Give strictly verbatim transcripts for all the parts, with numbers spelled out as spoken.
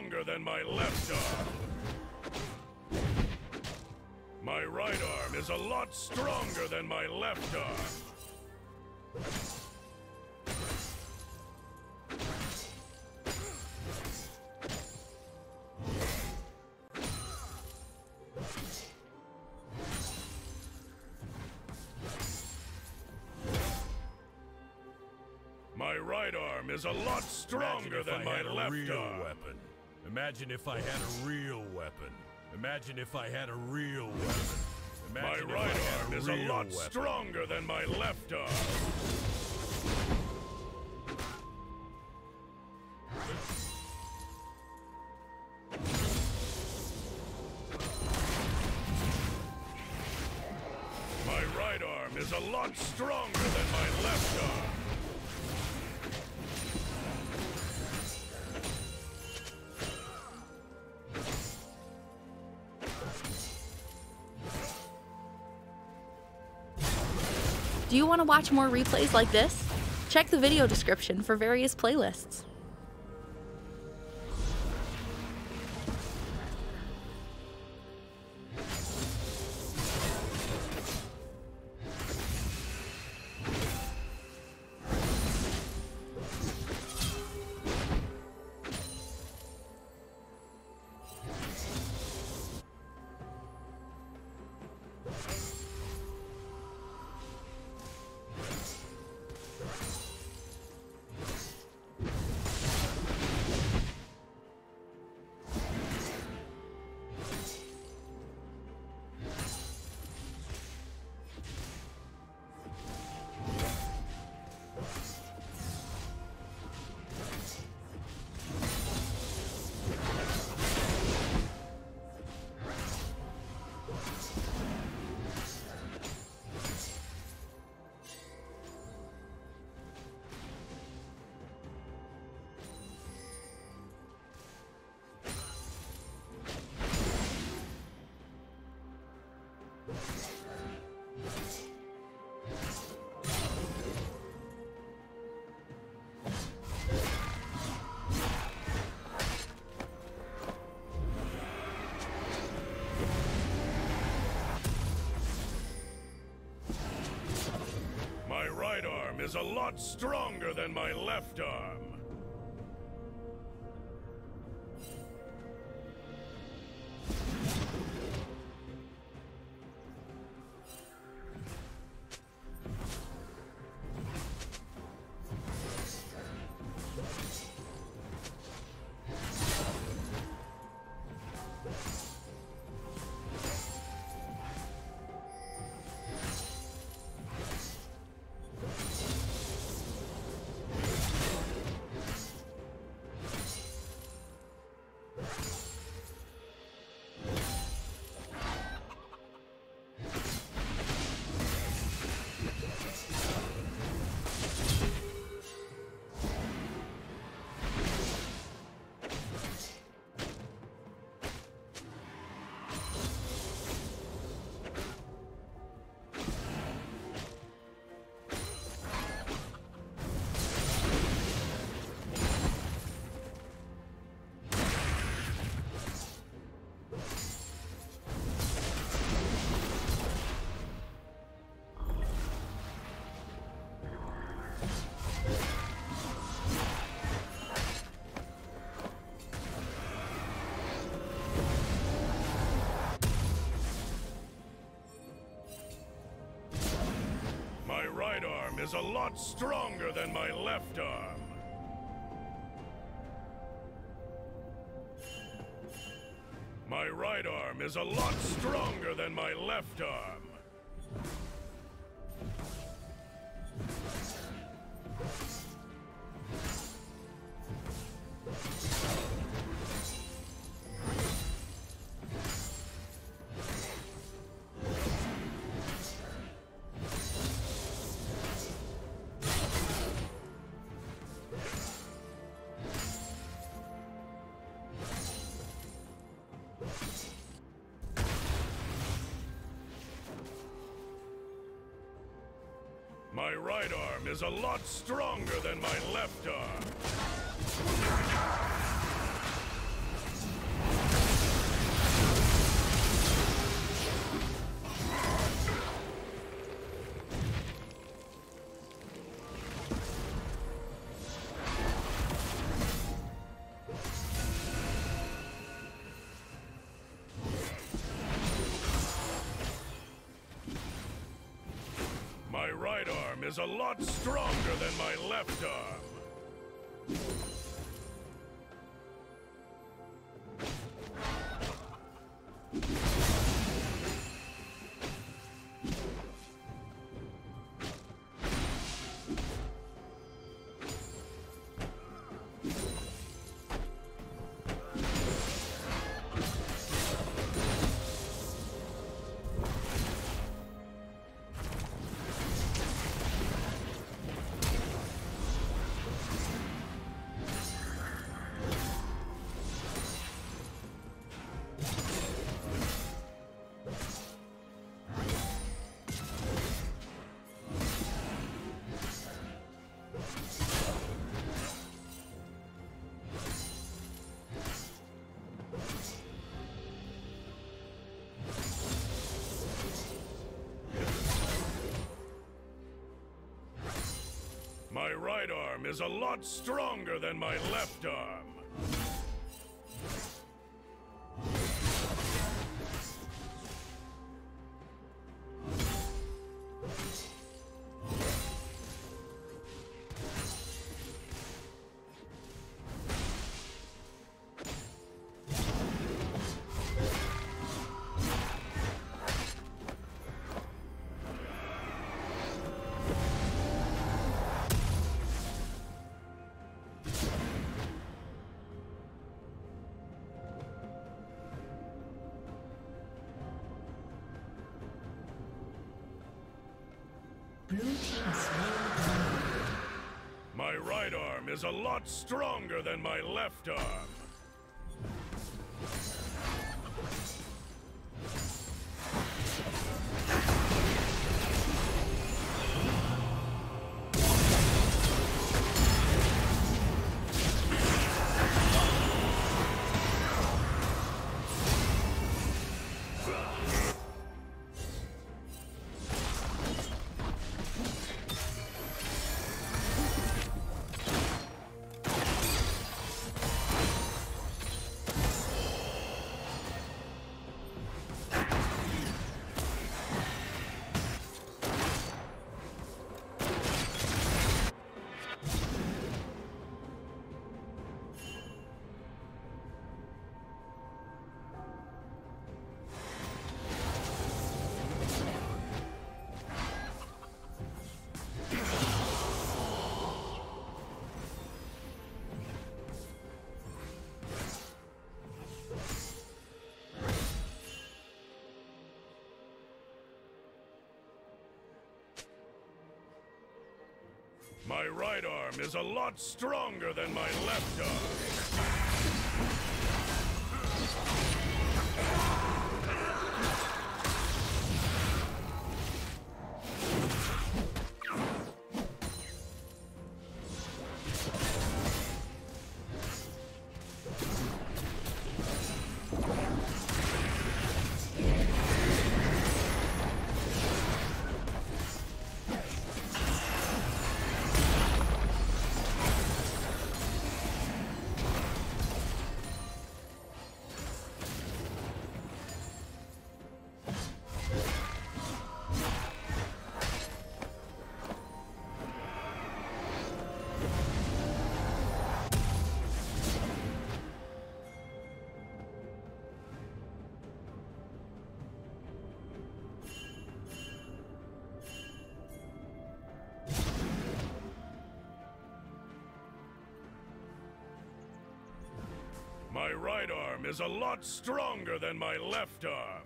stronger than my left arm. My right arm is a lot stronger than my left arm. My right arm is a lot stronger than my left arm. Weapon. Imagine if I had a real weapon. Imagine if I had a real weapon. Imagine my right arm a is a lot weapon. stronger than my left arm. My right arm is a lot stronger than my left arm. Do you want to watch more replays like this? Check the video description for various playlists. My right arm is a lot stronger than my left arm. My right arm is a lot stronger than my left arm. My right arm is a lot stronger than my left arm. My right arm is a lot stronger than my left arm. is a lot stronger than my left arm. My right arm is a lot stronger than my left arm. Blue team slain. My right arm is a lot stronger than my left arm. My right arm is a lot stronger than my left arm. My right arm is a lot stronger than my left arm.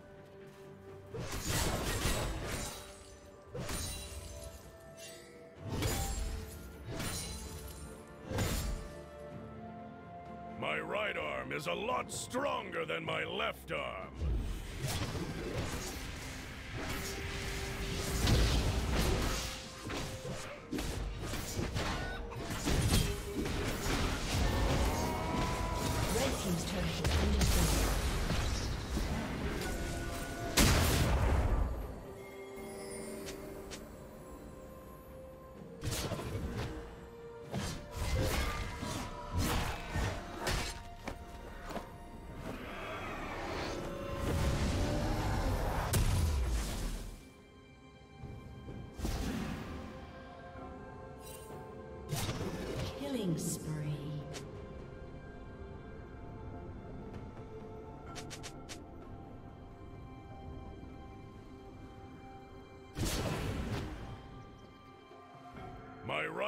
My right arm is a lot stronger than my left arm. Team's turret has been destroyed.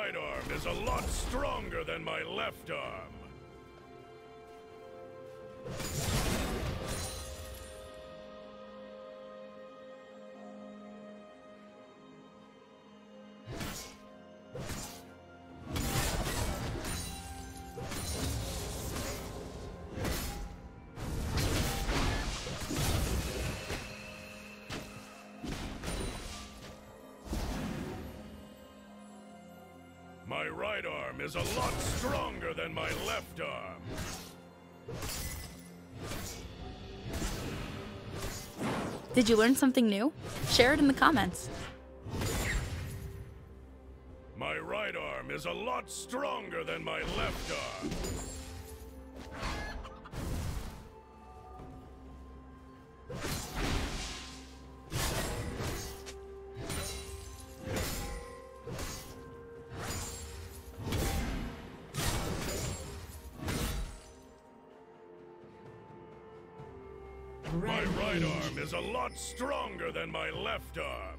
right arm is a lot stronger than my left arm. My right arm is a lot stronger than my left arm. Did you learn something new? Share it in the comments. My right arm is a lot stronger than my left arm. My right arm is a lot stronger than my left arm.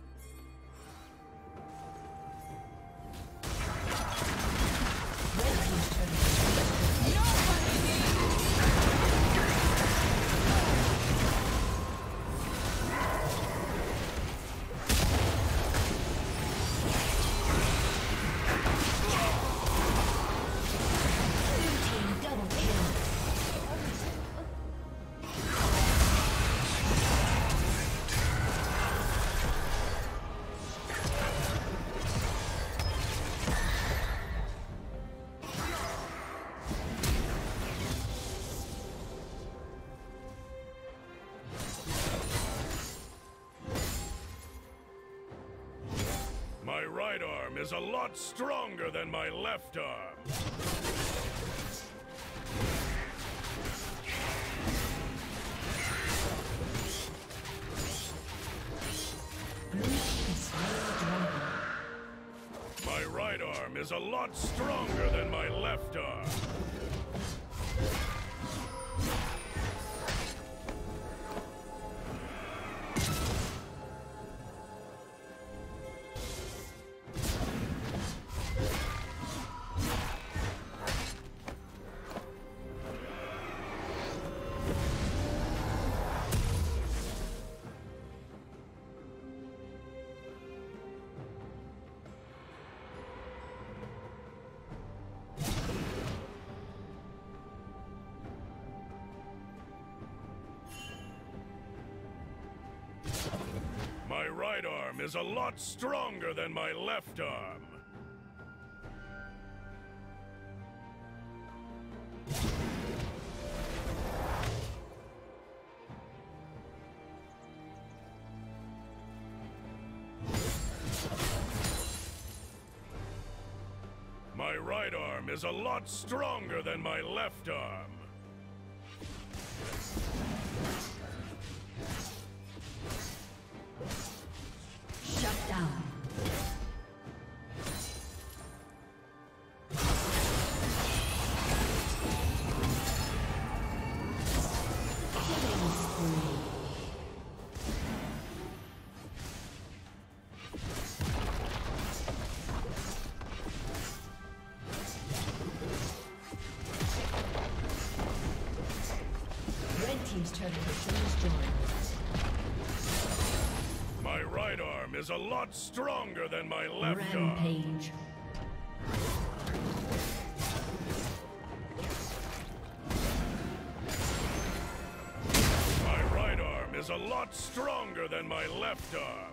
My right arm is a lot stronger than my left arm. My right arm is a lot stronger than my left arm. My right arm is a lot stronger than my left arm. My right arm is a lot stronger than my left arm. Shut down. Killing spree. Red team's turret has been destroyed. My right arm is a lot stronger than my left arm. Rampage. My right arm is a lot stronger than my left arm.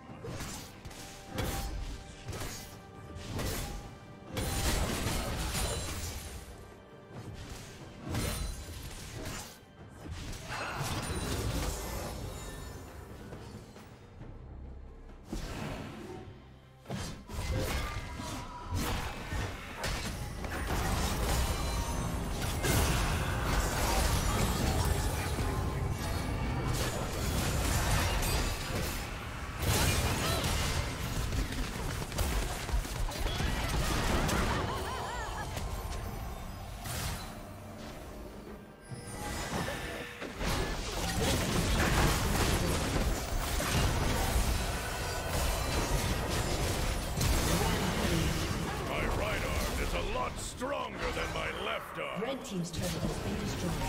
team's turret has been destroyed.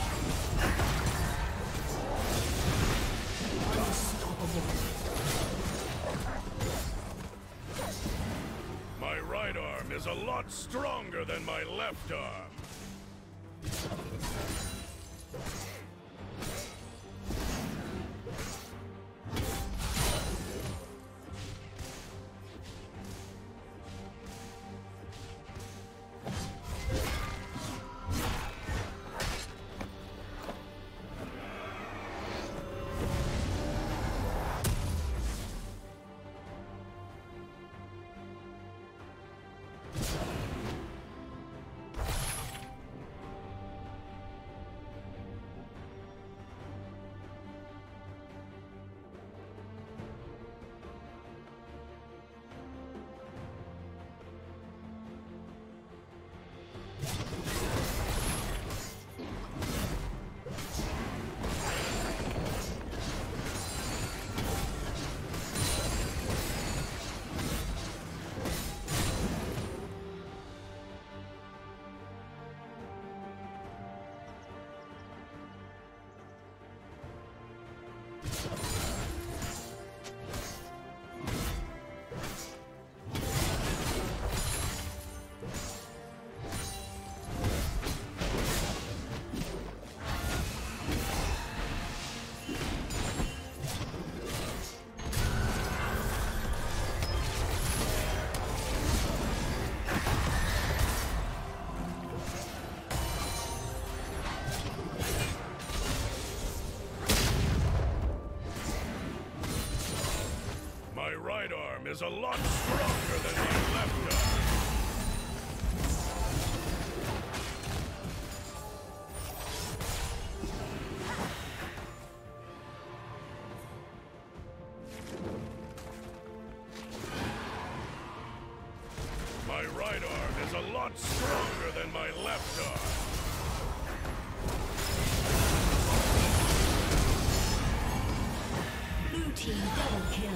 Unstoppable. My right arm is a lot stronger than my left arm. Is a lot stronger than my left arm. My right arm is a lot stronger than my left arm. Blue team double kill.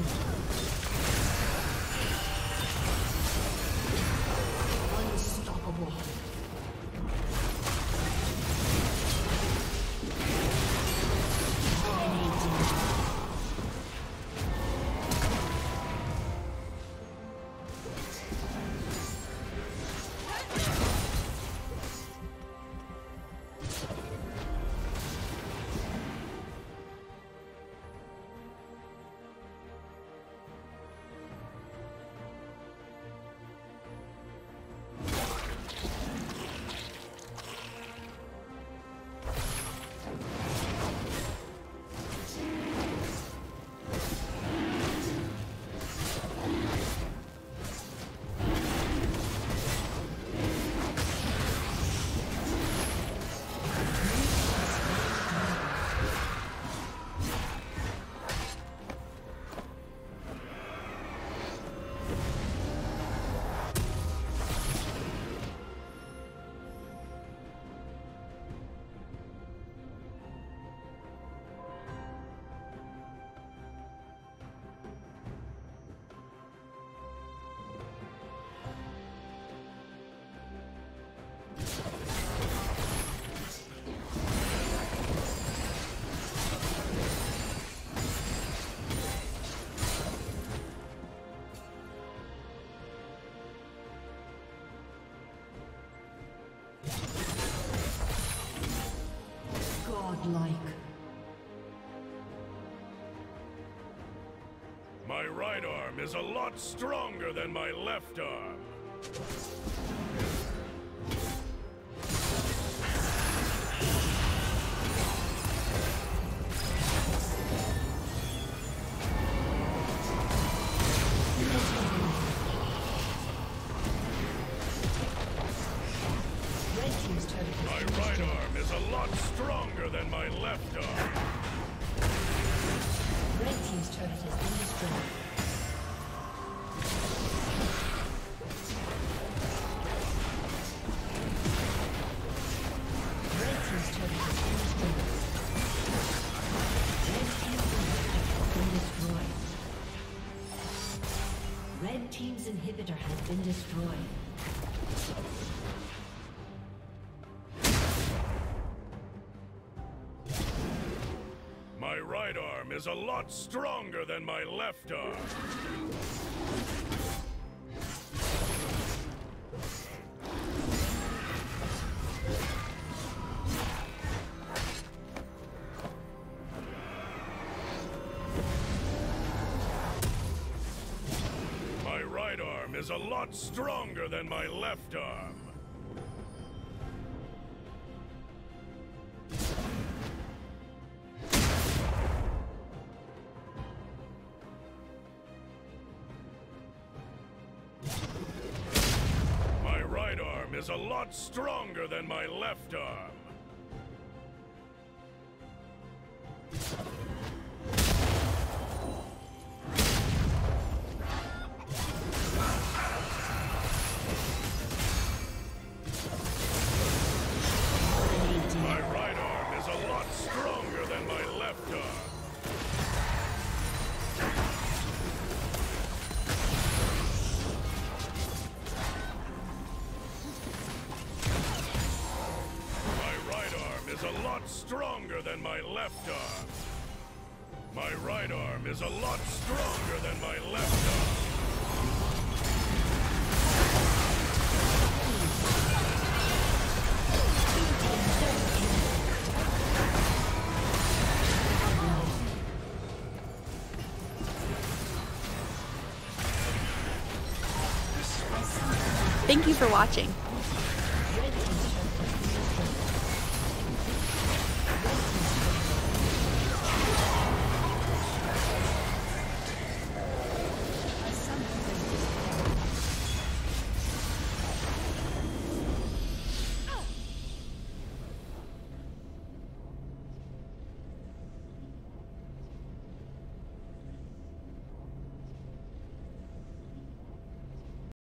Godlike. My right arm is a lot stronger than my left arm. My right arm is a lot stronger than my left arm. Red team's turret has been destroyed. Red team's turret has been destroyed. Red team's inhibitor has been destroyed. Red team's inhibitor has been destroyed. right arm is a lot stronger than my left arm. My right arm is a lot stronger than my left arm. My right arm is a lot stronger than my left arm. My right arm is a lot stronger than my left arm. Is a lot stronger than my left arm. My right arm is a lot stronger than my left arm. Thank you for watching.